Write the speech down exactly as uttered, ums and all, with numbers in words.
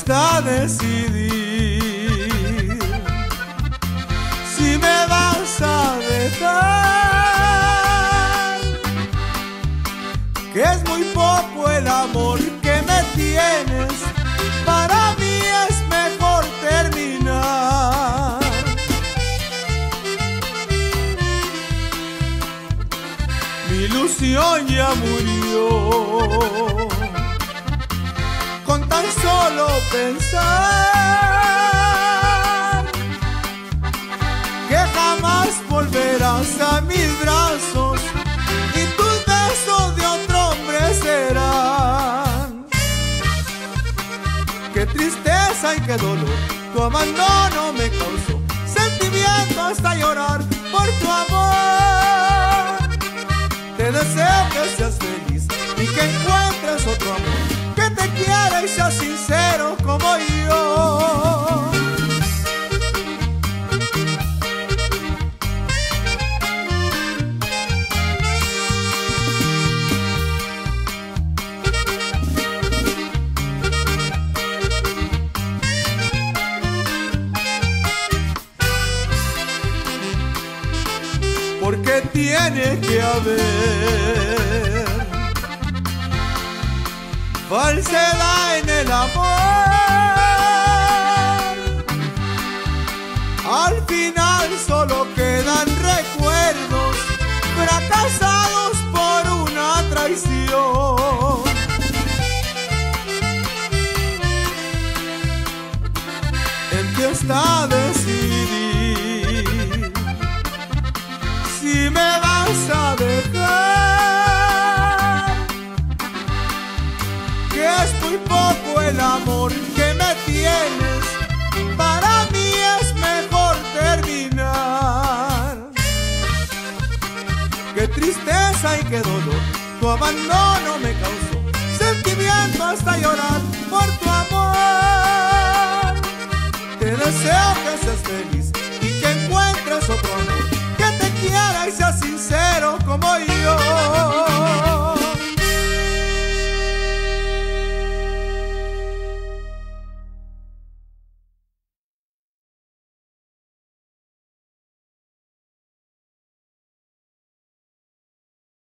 está a decidir si me vas a dejar, que es muy poco el amor que me tienes, para mí es mejor terminar. Mi ilusión ya murió con tan solo pensar que jamás volverás a mis brazos y tus besos de otro hombre serán. Qué tristeza y qué dolor tu abandono me causó, sentimiento hasta llorar por tu amor. Te deseo que seas feliz y que encuentres otro amor que te quiera y sea sincero como yo. Porque tiene que haber falsedad en el amor. Al final solo quedan recuerdos fracasados por una traición. En ti está a decidir si me vas a dejar, que es muy poco el amor que me tienes, para mí es mejor terminar. Qué tristeza y qué dolor tu abandono me causó, sentimiento hasta llorar por tu amor. Te deseo que seas feliz y que encuentres otro amor que te quiera y sea sincero como yo.